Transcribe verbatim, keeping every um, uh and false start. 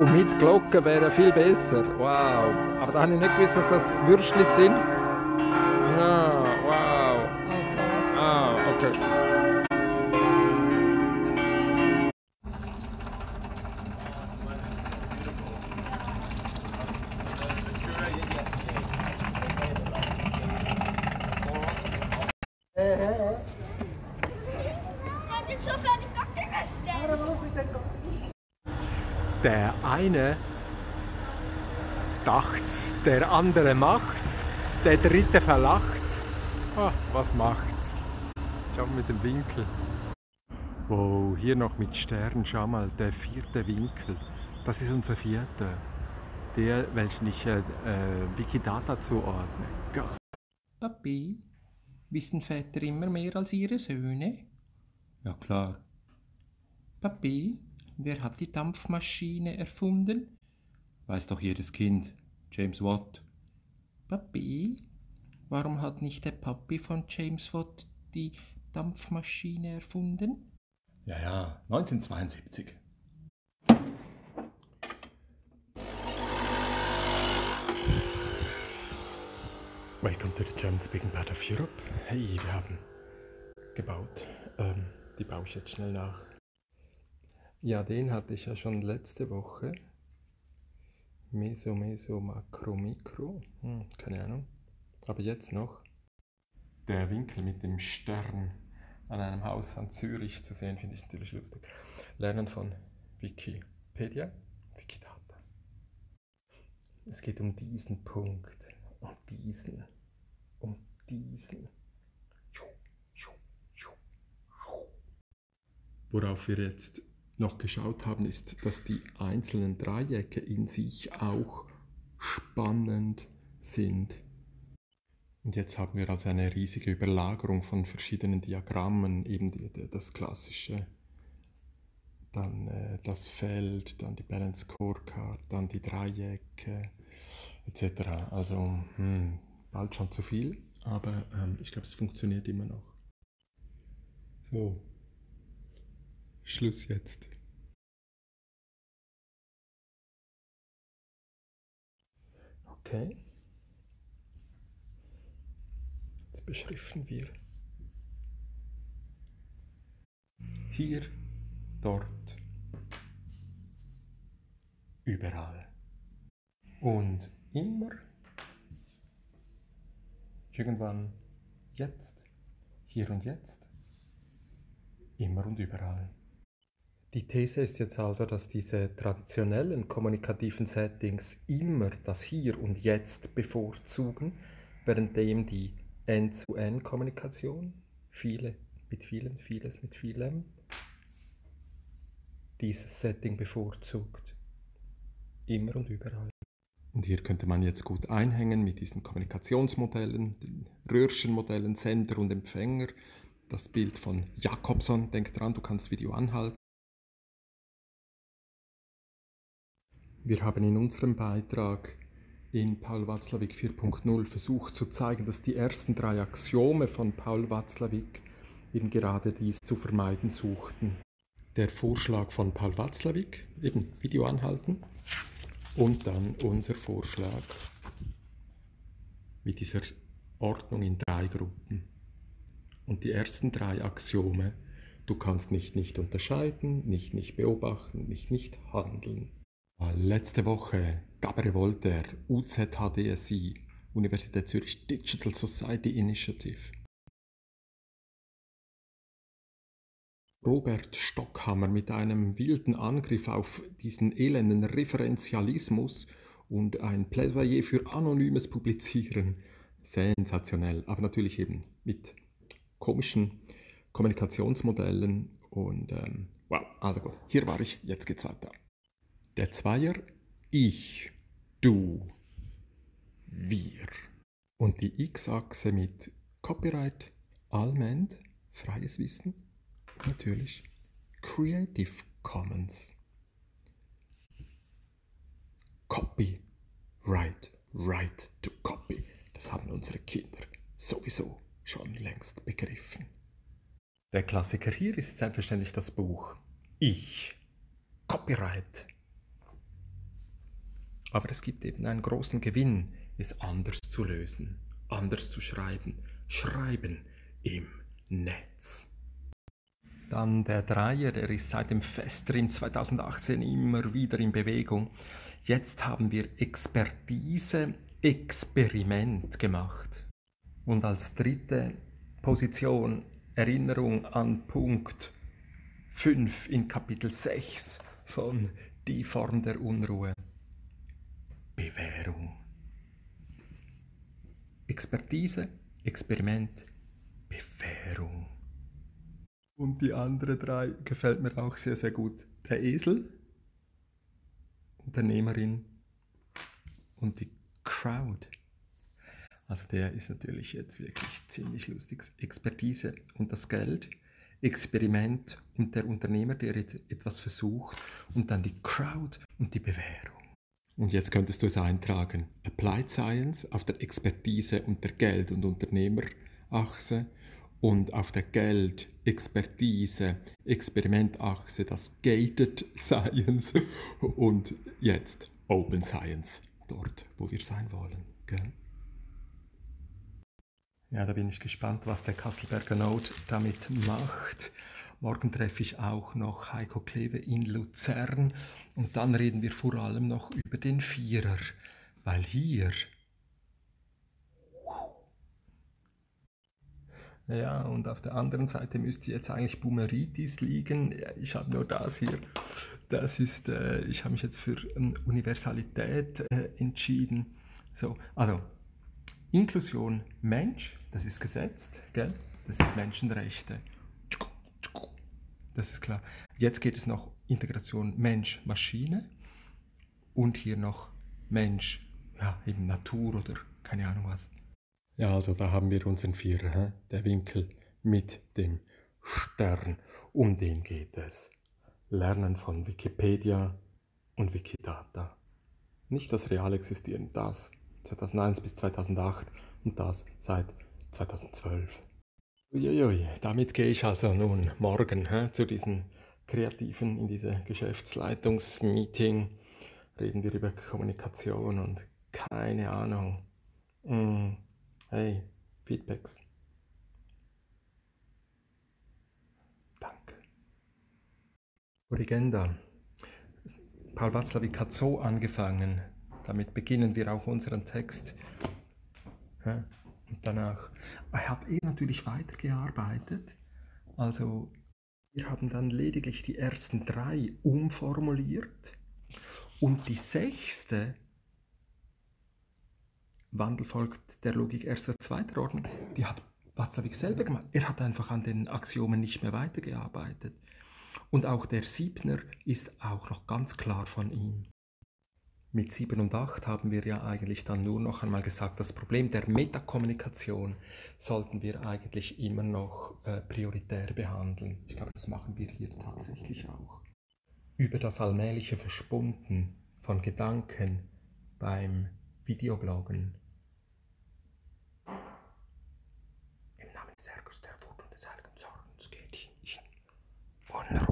Und mit Glocke wäre viel besser. Wow. Aber da habe ich nicht gewusst, dass das Würstchen sind. Ah, wow. Ah, okay. Der eine dacht's, der andere macht's, der dritte verlacht's. Ah, was macht's? Schau mal mit dem Winkel. Wow, hier noch mit Stern, schau mal, der vierte Winkel. Das ist unser vierter. Der, welchen ich äh, äh, Wikidata zuordne. Gott. Papi, wissen Väter immer mehr als ihre Söhne? Ja klar. Papi, wer hat die Dampfmaschine erfunden? Weiß doch jedes Kind. James Watt. Papi, warum hat nicht der Papi von James Watt die Dampfmaschine erfunden? Ja, ja, neunzehnhundertzweiundsiebzig. Welcome to the German speaking part of Europe. Hey, wir haben gebaut. Ähm, die baue ich jetzt schnell nach. Ja, den hatte ich ja schon letzte Woche. Meso, Meso, Makro, Mikro. Hm, keine Ahnung. Aber jetzt noch. Der Winkel mit dem Stern an einem Haus an Zürich zu sehen, finde ich natürlich lustig. Lernen von Wikipedia, Wikidata. Es geht um diesen Punkt, um diesen, um diesen. Worauf wir jetzt noch geschaut haben, ist, dass die einzelnen Dreiecke in sich auch spannend sind. Und jetzt haben wir also eine riesige Überlagerung von verschiedenen Diagrammen, eben die, das klassische, dann äh, das Feld, dann die Balance Scorecard, dann die Dreiecke et cetera. Also hm, bald schon zu viel, aber ähm, ich glaube, es funktioniert immer noch. So, Schluss jetzt. Okay. Jetzt beschriften wir. Hier, dort, überall. Und immer, irgendwann, jetzt, hier und jetzt, immer und überall. Die These ist jetzt also, dass diese traditionellen kommunikativen Settings immer das Hier und Jetzt bevorzugen, währenddem die End-zu-End-Kommunikation, viele mit vielen, vieles mit vielem, dieses Setting bevorzugt. Immer und überall. Und hier könnte man jetzt gut einhängen mit diesen Kommunikationsmodellen, den Röhrchenmodellen, Sender und Empfänger. Das Bild von Jakobson, denk dran, du kannst Video anhalten. Wir haben in unserem Beitrag in Paul Watzlawick vier Punkt null versucht zu zeigen, dass die ersten drei Axiome von Paul Watzlawick eben gerade dies zu vermeiden suchten. Der Vorschlag von Paul Watzlawick, eben Video anhalten, und dann unser Vorschlag mit dieser Ordnung in drei Gruppen. Und die ersten drei Axiome, du kannst nicht nicht unterscheiden, nicht nicht beobachten, nicht nicht handeln. Letzte Woche Gabriele Voltaire, U Z H D S I, Universität Zürich Digital Society Initiative. Robert Stockhammer mit einem wilden Angriff auf diesen elenden Referenzialismus und ein Plädoyer für anonymes Publizieren. Sensationell, aber natürlich eben mit komischen Kommunikationsmodellen und ähm, wow, also gut, hier war ich, jetzt geht's weiter. Der Zweier, ich, du, wir. Und die X-Achse mit Copyright, Allmend, freies Wissen und natürlich Creative Commons. Copyright, right to copy. Das haben unsere Kinder sowieso schon längst begriffen. Der Klassiker hier ist selbstverständlich das Buch Ich, Copyright. Aber es gibt eben einen großen Gewinn, es anders zu lösen, anders zu schreiben. Schreiben im Netz. Dann der Dreier, der ist seit dem Festrim zweitausendachtzehn immer wieder in Bewegung. Jetzt haben wir Expertise, Experiment gemacht. Und als dritte Position Erinnerung an Punkt fünf in Kapitel sechs von Die Form der Unruhe. Bewährung. Expertise, Experiment, Bewährung. Und die anderen drei gefällt mir auch sehr, sehr gut. Der Esel, Unternehmerin und die Crowd. Also der ist natürlich jetzt wirklich ziemlich lustig. Expertise und das Geld, Experiment und der Unternehmer, der etwas versucht, und dann die Crowd und die Bewährung. Und jetzt könntest du es eintragen. Applied Science auf der Expertise und der Geld- und Unternehmerachse und auf der Geld-, Expertise, Experimentachse das Gated Science und jetzt Open Science, dort, wo wir sein wollen. Gell? Ja, da bin ich gespannt, was der Kasselberger Node damit macht. Morgen treffe ich auch noch Heiko Kleve in Luzern und dann reden wir vor allem noch über den Vierer, weil hier, ja, und auf der anderen Seite müsste jetzt eigentlich Boomeritis liegen. Ich habe nur das hier. Das ist, äh, ich habe mich jetzt für ähm, Universalität äh, entschieden. So, also Inklusion Mensch, das ist gesetzt, gell? Das ist Menschenrechte. Das ist klar. Jetzt geht es noch Integration Mensch-Maschine und hier noch Mensch, ja, eben Natur oder keine Ahnung was. Ja, also da haben wir unseren Vierer, hä? Der Winkel mit dem Stern. Um den geht es. Lernen von Wikipedia und Wikidata. Nicht das real existieren, das zweitausendeins bis zweitausendacht und das seit zweitausendzwölf. Uiuiui, damit gehe ich also nun morgen hä, zu diesen Kreativen in diese Geschäftsleitungsmeeting. Reden wir über Kommunikation und keine Ahnung. Mm, hey, Feedbacks. Danke. Origenda. Paul Watzlawick hat so angefangen. Damit beginnen wir auch unseren Text. Hä? Und danach, er hat eh natürlich weitergearbeitet, also wir haben dann lediglich die ersten drei umformuliert und die sechste, Wandel folgt der Logik erster, zweiter Ordnung, die hat Watzlawick selber gemacht. Er hat einfach an den Axiomen nicht mehr weitergearbeitet. Und auch der Siebner ist auch noch ganz klar von ihm. Mit sieben und acht haben wir ja eigentlich dann nur noch einmal gesagt, das Problem der Metakommunikation sollten wir eigentlich immer noch äh, prioritär behandeln. Ich glaube, das machen wir hier tatsächlich auch. Über das allmähliche Verschbunden von Gedanken beim Videobloggen. Im Namen des Herrgotts, der Wut und des heiligen Zorns geht ich in Unruhe.